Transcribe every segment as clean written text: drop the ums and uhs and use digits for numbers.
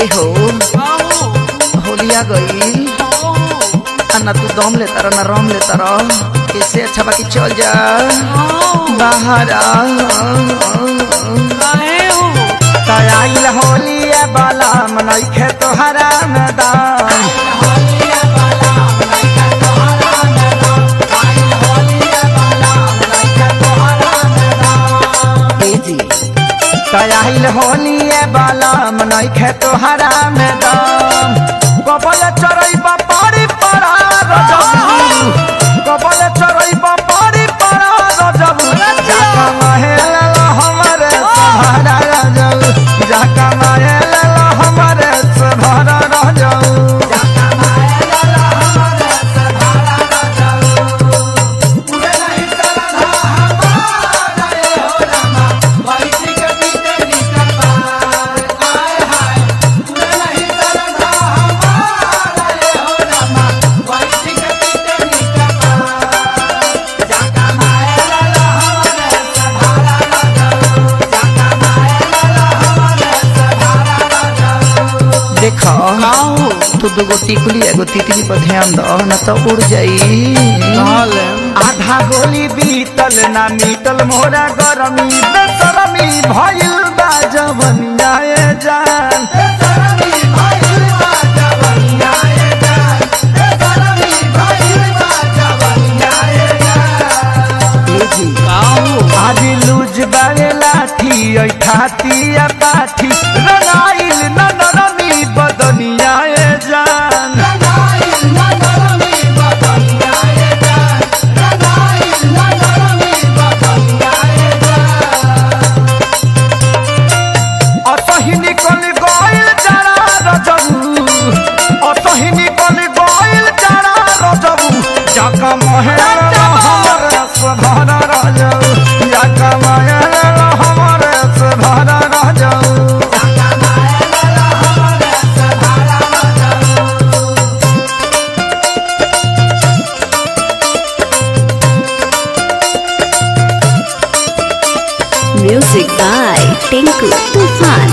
हो होलिया गई ना तू दम लेता रह ना रम लेता रह इससे अच्छा बाकी चल जा बाहर आइल होलिया बाला मनैखे तोहरा मैदान आइल होलिया बाला मनैखे तोहरा मैदान कबल चरई बापारी पड़ा रजब कबल चरई बापारी पड़ा रजब जाका महल हमरे सहारा रजब जाका महल हमरे सहारा रजब जाका महल हमरे सहारा रजब पूरे नहीं चला हमारा ये हो रामा बैठ के बीते निकल पार आए हाय पूरे नहीं चला हमारा ये हो रामा बैठ के बीते निकल पार जाका महल हमरे सहारा रजब जाका महल हमरे सहारा रजब देखो तू दुगो टिकुली एगो तितली पर ध्यान दो न तो उड़ जाई आधा गोली बीतल ना मीतल मोरा गरमी बेसरमी भइल बा जवनिया ए जान बेसरमी भइल बा जवनिया ए जान बेसरमी भइल बा जवनिया ए जान आज लूज बागे लाठी ऐ ठाती या पाठी रनाइल न नरमी बदनिया ए जान रनाइल न नरमी बदनिया ए जान रनाइल न नरमी बदनिया ए जान असही निकल गइल जरा रजबू असही निकल गइल जरा रजबू जाका महल हमरे सहारा रजबू जाका महल हमरे सहारा रजबू जाका महल हमरे सहारा रजबू Music by Tinku Tufan.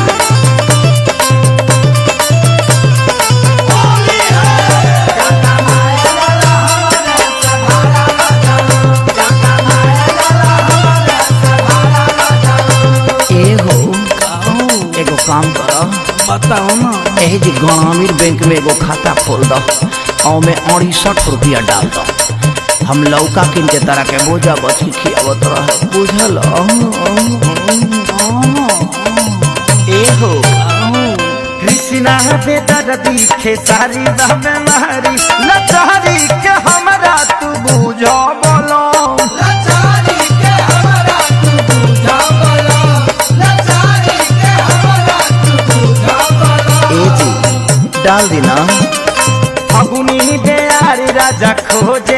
ए हो एगो काम करो बताओ ना एही जी ग्रामीण बैंक में एगो खाता खोल दो और में 68 रुपया डाल दो हम लौका किन के तरह के बोझा बच के खियावत रह बुझल ए हो कृष्णा बेदर दिखे सारी दमे मारी लचारी के हमरा तू बुझो बोलो लचारी के हमरा तू बुझो बोलो लचारी के हमरा तू बुझो बोलो ए जी डाल देना फगुनी दे यारी राजा खोज